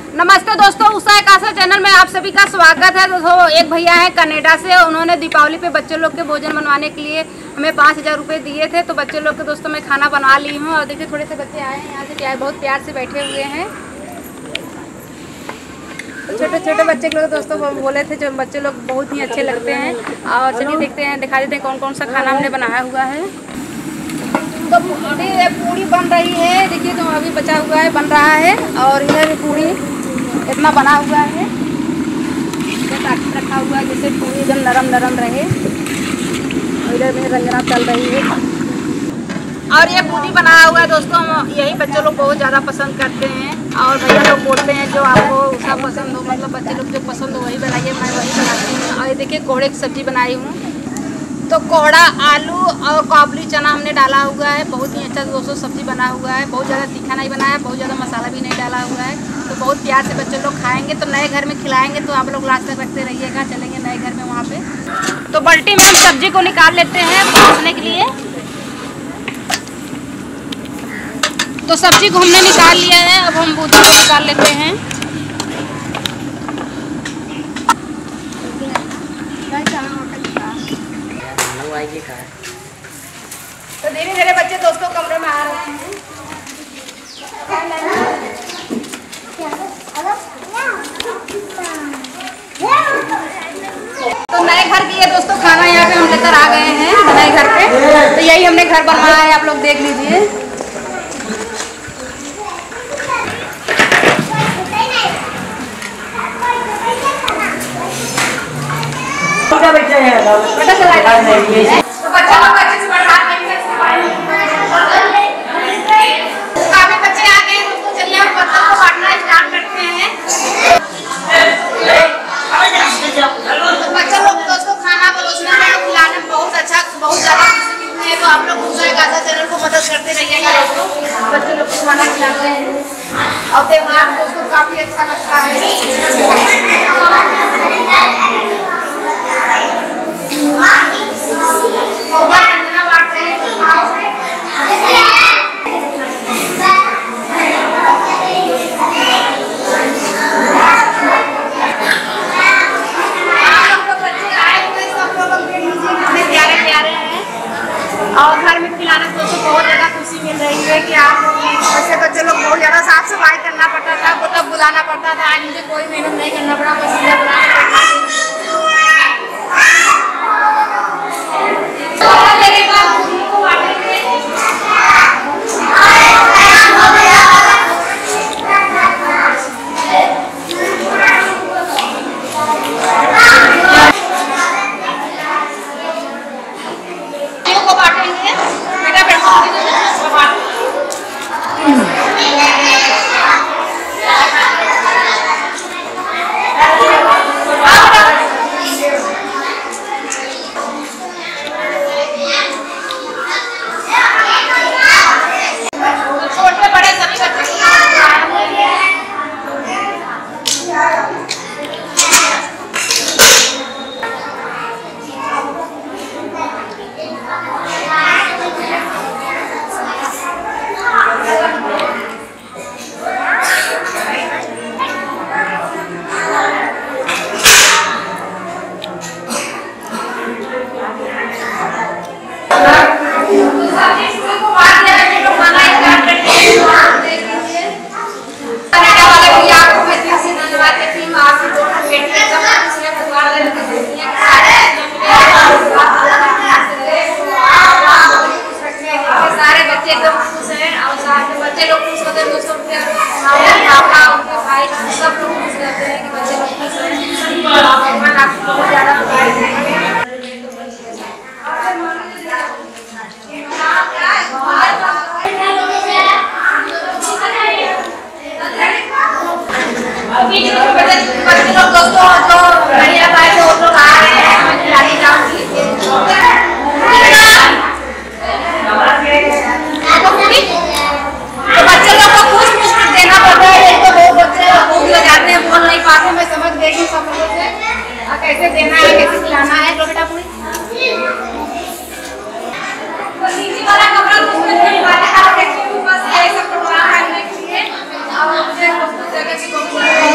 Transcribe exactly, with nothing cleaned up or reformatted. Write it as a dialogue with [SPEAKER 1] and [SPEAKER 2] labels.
[SPEAKER 1] नमस्ते दोस्तों, उषा एकाशा चैनल में आप सभी का स्वागत है। दोस्तों, एक भैया है कनाडा से, उन्होंने दीपावली पे बच्चे लोग के भोजन बनवाने के लिए हमें पाँच हज़ार रुपये दिए थे। तो बच्चे लोग के दोस्तों मैं खाना बनवा ली हूँ। और देखिए थोड़े से बच्चे आए हैं यहाँ से, प्यार बहुत प्यार से बैठे हुए हैं। तो छोटे छोटे बच्चे लोग दोस्तों बोले थे, जो बच्चे लोग बहुत ही अच्छे लगते हैं। और चलिए देखते हैं, दिखा देते हैं कौन कौन सा खाना हमने बनाया हुआ है। तो पूरी पूरी बन रही है, देखिए तो अभी बचा हुआ है, बन रहा है। और इधर भी पूरी इतना बना हुआ है, ताकि रखा हुआ है जिससे पूरी एकदम नरम नरम रहे। और इधर में रंजना चल रही है। और ये पूरी बनाया हुआ है दोस्तों, यही बच्चे लोग बहुत ज़्यादा पसंद करते हैं। और भैया लोग बोलते हैं जो आपको उसका पसंद हो, मतलब बच्चे लोग जो पसंद हो वही बनाइए, मैं वही बनाती हूँ। और ये देखिए कोहड़े की सब्ज़ी बनाई हूँ। तो कोहड़ा, आलू और काबुली चना हमने डाला हुआ है। बहुत ही अच्छा दोस्तों सब्ज़ी बना हुआ है। बहुत ज़्यादा तीखा नहीं बनाया है, बहुत ज़्यादा मसाला भी नहीं डाला हुआ है। तो बहुत प्यार से बच्चे लोग खाएंगे। तो नए घर में खिलाएंगे, तो आप लोग लास्ट तक रखते रहिएगा। चलेंगे नए घर में वहाँ पे। तो बाल्टी में हम सब्जी को निकाल लेते हैं भूनने के लिए। तो सब्जी को हमने निकाल लिया है, अब हम भूनने को निकाल लेते हैं। तो धीरे धीरे बच्चे दोस्तों कमरे में आ रहे हैं। तो नए घर की ये दोस्तों खाना यहाँ पे हम लेकर आ गए हैं नए घर पे। तो यही हमने घर बनवाया है, आप लोग देख लीजिए। तो बच्चा लोग अच्छे से बढ़ा देंगे। काफी बच्चे आ गए दोस्तों, चलिए हम बच्चों को बांटना स्टार्ट करते हैं। तो बच्चा लोग दोस्तों खाना परोसने में खिलाने में बहुत अच्छा, बहुत ज़्यादा खुशी मिलती है। तो आप लोग उषा एकाशा चैनल को मदद करते रहिएगा दोस्तों। बच्चे लोग को खाना खिलाते हैं और त्योहार दोस्तों काफ़ी अच्छा लगता है। और घर में खिलाने से दोस्तों बहुत ज़्यादा खुशी मिल रही है कि आप वैसे बच्चे लोग बहुत ज़्यादा साफ सफाई करना पड़ता था, वो तब बुलाना पड़ता था। आज मुझे कोई मेहनत नहीं करना पड़ा, बस सीधा बुलाना पड़ता था। एकदम खुश हैं और साथ में बच्चे लोग खुश होते हैं। दोस्तों उनके पापा, उनके भाई सब लोग खुश रहते हैं कि बच्चे लोग खुश हैं। भगवान आपको बहुत ज़्यादा खुश करेंगे। बच्चे लोग दोस्तों जो बढ़िया भाई थे वो लोग आ रहे हैं, मैं खिलाने जाऊँगी। तो बच्चे लोग को कुछ कुछ देना पड़ता है। एक तो बहुत बच्चे भूख लगाते हैं, बोल नहीं पाते। मैं समझ गई हूँ सब लोगों से कैसे देना है, कैसे खिलाना है। तो बेटा पूरी तो नीचे वाला कपड़ा उसमें वाला आप देखिए, बस ये सब प्रोग्राम करने के लिए और मुझे दोस्तों जगह से